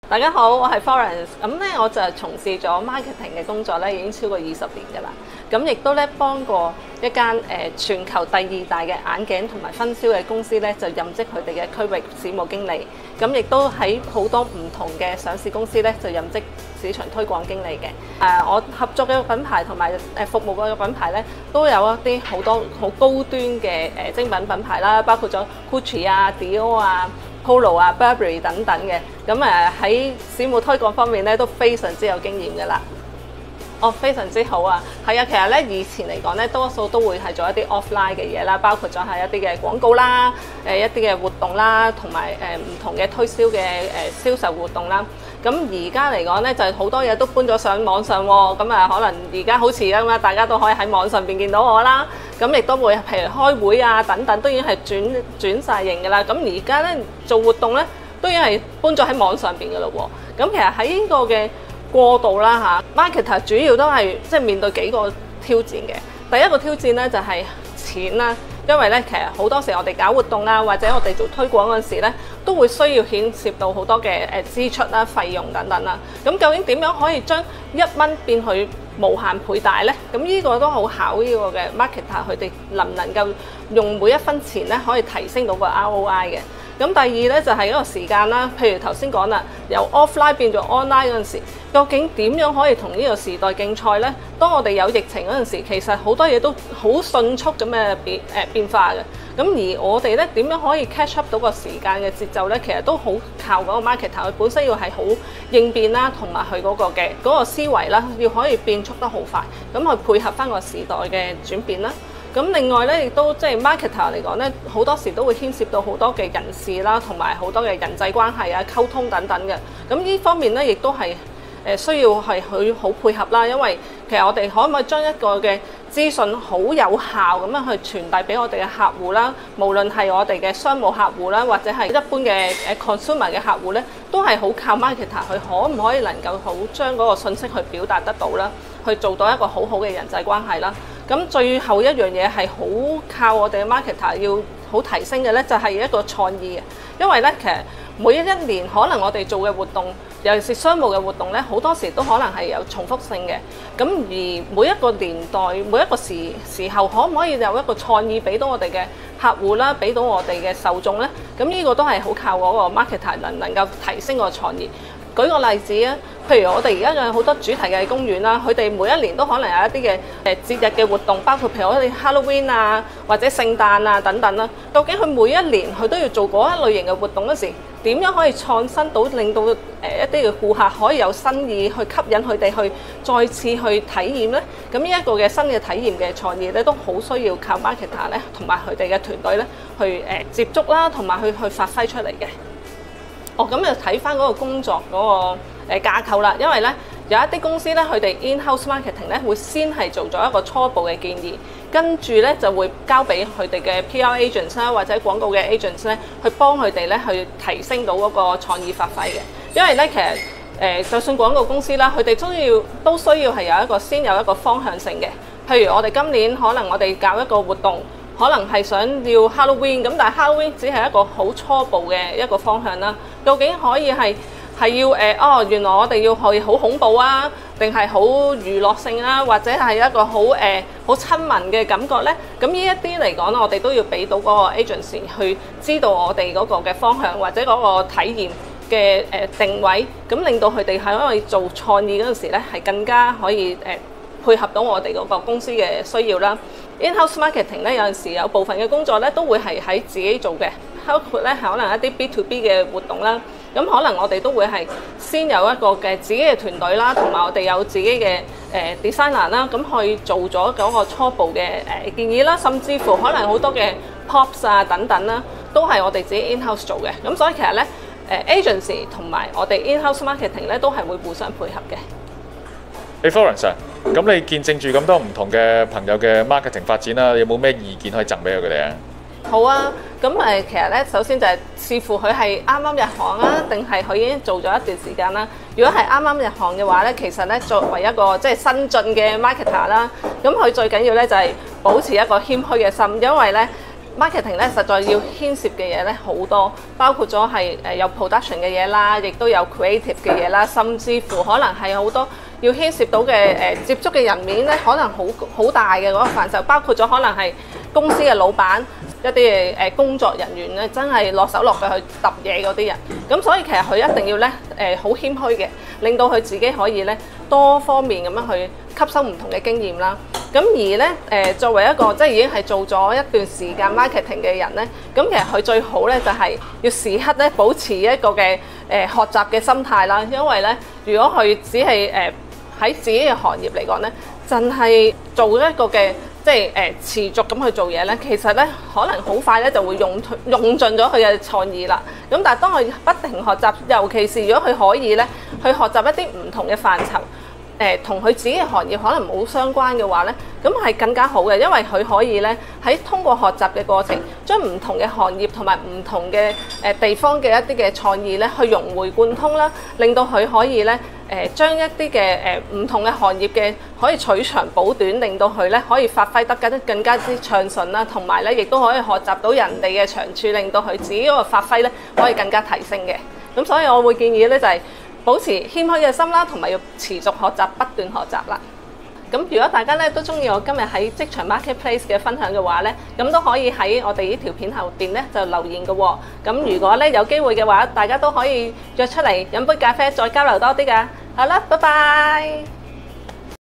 大家好，我係 Florence。咁咧，我就從事咗 marketing 嘅工作咧，已經超過20年㗎啦。咁亦都咧幫過一間全球第2大嘅眼鏡同埋分銷嘅公司咧，就任職佢哋嘅區域市務經理。咁亦都喺好多唔同嘅上市公司咧，就任職市場推廣經理嘅。我合作嘅品牌同埋服務嘅品牌咧，都有一啲好多好高端嘅精品品牌啦，包括咗 Gucci 啊、Dior 啊、Polo 啊、Burberry 等等嘅。咁喺市務推廣方面咧，都非常之有經驗㗎啦。非常之好啊！係啊，其實咧以前嚟講咧，多數都會係做一啲 offline 嘅嘢啦，包括咗係一啲嘅廣告啦、一啲嘅活動啦，同埋唔同嘅推銷嘅銷售活動啦。咁而家嚟講咧，就好多嘢都搬咗上網上喎。咁可能而家好似咁啦，大家都可以喺網上邊見到我啦。咁亦都會譬如開會啊等等，都已經係轉晒型㗎啦。咁而家咧做活動咧，都已經係搬咗喺網上邊㗎咯喎。咁其實喺呢個嘅過渡啦嚇 ，marketer 主要都係即係面對幾個挑戰嘅。第一個挑戰咧就係錢啦，因為咧其實好多時我哋搞活動啦，或者我哋做推廣嗰陣時咧，都會需要牽涉到好多嘅支出啦、費用等等啦。咁究竟點樣可以將1蚊變去無限倍大咧？咁呢個都好考呢個嘅 marketer 佢哋能唔能夠用每一分錢咧可以提升到個 ROI 嘅。咁第二咧就係一個時間啦，譬如頭先講啦，由 offline 變做 online 嗰陣時，究竟點樣可以同呢個時代競賽咧？當我哋有疫情嗰陣時，其實好多嘢都好迅速咁嘅變化嘅。咁而我哋咧點樣可以 catch up 到個時間嘅節奏咧？其實都好靠嗰個 marketer 佢本身要係好應變啦，同埋佢嗰個思維啦，要可以變速得好快，咁去配合翻個時代嘅轉變啦。咁另外咧，亦都即係 marketer 嚟講咧，好多時都會牽涉到好多嘅人事啦，同埋好多嘅人際關係啊、溝通等等嘅。咁呢方面咧，亦都係需要係佢好配合啦。因為其實我哋可唔可以將一個嘅資訊好有效咁樣去傳遞俾我哋嘅客戶啦，無論係我哋嘅商務客戶啦，或者係一般嘅consumer 嘅客戶咧，都係好靠 marketer 佢可唔可以能夠好將嗰個信息去表達得到啦，去做到一個好好嘅人際關係啦。咁最後一樣嘢係好靠我哋嘅 marketer 要好提升嘅咧，就係一個創意嘅。因為咧，其實每一年可能我哋做嘅活動，尤其是商務嘅活動咧，好多時都可能係有重複性嘅。咁而每一個年代、每一個時候，可唔可以有一個創意俾到我哋嘅客戶啦，俾到我哋嘅受眾咧？咁呢個都係好靠嗰個 marketer 能夠提升個創意。舉個例子啊，譬如我哋而家有好多主題嘅公園啦，佢哋每一年都可能有一啲嘅節日嘅活動，包括譬如我哋 Halloween 啊，或者聖誕啊等等啦。究竟佢每一年佢都要做嗰一類型嘅活動嗰時，點樣可以創新到令到一啲嘅顧客可以有新意去吸引佢哋去再次去體驗咧？咁呢一個嘅新嘅體驗嘅創意咧，都好需要靠 marketer 咧，同埋佢哋嘅團隊咧去接觸啦，同埋去發揮出嚟嘅。咁就睇翻嗰個工作嗰個架構啦，因為咧有一啲公司咧，佢哋 in-house marketing 咧會先係做咗一個初步嘅建議，跟住咧就會交俾佢哋嘅 PR agents 啦，或者廣告嘅 agents 咧，去幫佢哋咧去提升到嗰個創意發揮嘅。因為咧其實就算廣告公司啦，佢哋都需要係先有一個方向性嘅。譬如我哋今年可能我哋搞一個活動，可能係想要 Halloween 咁，但係 Halloween 只係一個好初步嘅一個方向啦。究竟可以係要原來我哋要去好恐怖啊，定係好娛樂性啊，或者係一個好親民嘅感覺咧？咁呢一啲嚟講，我哋都要俾到嗰個 agency 去知道我哋嗰個嘅方向或者嗰個體驗嘅定位，咁令到佢哋喺可以做創意嗰陣時咧，係更加可以配合到我哋嗰個公司嘅需要啦。In-house marketing 咧，有陣時有部分嘅工作咧都會係喺自己做嘅，包括咧可能一啲 B2B 嘅活動啦。咁可能我哋都會係先有一個嘅自己嘅團隊啦，同埋我哋有自己嘅designer 啦，咁去做咗嗰個初步嘅建議啦，甚至乎可能好多嘅 props 啊等等啦，都係我哋自己 in-house 做嘅。咁所以其實咧agency 同埋我哋 in-house marketing 咧都係會互相配合嘅。 Florence 啊，咁你見證住咁多唔同嘅朋友嘅 marketing 發展啦，有冇咩意見可以贈俾佢哋啊？ 好啊，咁其實咧，首先就係視乎佢係啱啱入行啊，定係佢已經做咗一段時間啦。如果係啱啱入行嘅話咧，其實咧作為一個即係新進嘅 marketer 啦，咁佢最緊要咧就係保持一個謙虛嘅心，因為咧 marketing 咧實在要牽涉嘅嘢咧好多，包括咗係有 production 嘅嘢啦，亦都有 creative 嘅嘢啦，甚至乎可能係好多要牽涉到嘅接觸嘅人面咧，可能好大嘅嗰個範疇，包括咗可能係公司嘅老闆。一啲工作人員咧，真係落手落腳去揼嘢嗰啲人，咁所以其實佢一定要咧好謙虛嘅，令到佢自己可以咧多方面咁樣去吸收唔同嘅經驗啦。咁而咧作為一個即係已經係做咗一段時間 marketing 嘅人咧，咁其實佢最好咧就係要時刻咧保持一個嘅學習嘅心態啦。因為咧，如果佢只係喺自己嘅行業嚟講咧，淨係做一個嘅。即係持續咁去做嘢咧，其實咧可能好快咧就會用盡咗佢嘅創意啦。咁但係當佢不停學習，尤其是如果佢可以咧去學習一啲唔同嘅範疇，同佢自己嘅行業可能冇相關嘅話咧，咁係更加好嘅，因為佢可以咧喺通過學習嘅過程，將唔同嘅行業同埋唔同嘅地方嘅一啲嘅創意咧去融會貫通啦，令到佢可以咧。將一啲嘅唔同嘅行業嘅可以取長補短，令到佢咧可以發揮得更加之暢順啦，同埋咧亦都可以學習到人哋嘅長處，令到佢自己嗰個發揮咧可以更加提升嘅。咁所以我會建議咧就係保持謙虛嘅心啦，同埋要持續學習，不斷學習啦。咁如果大家咧都中意我今日喺職場 marketplace 嘅分享嘅話咧，咁都可以喺我哋呢條片後邊咧就留言嘅喎。咁如果咧有機會嘅話，大家都可以約出嚟飲杯咖啡，再交流多啲㗎。好啦，拜拜。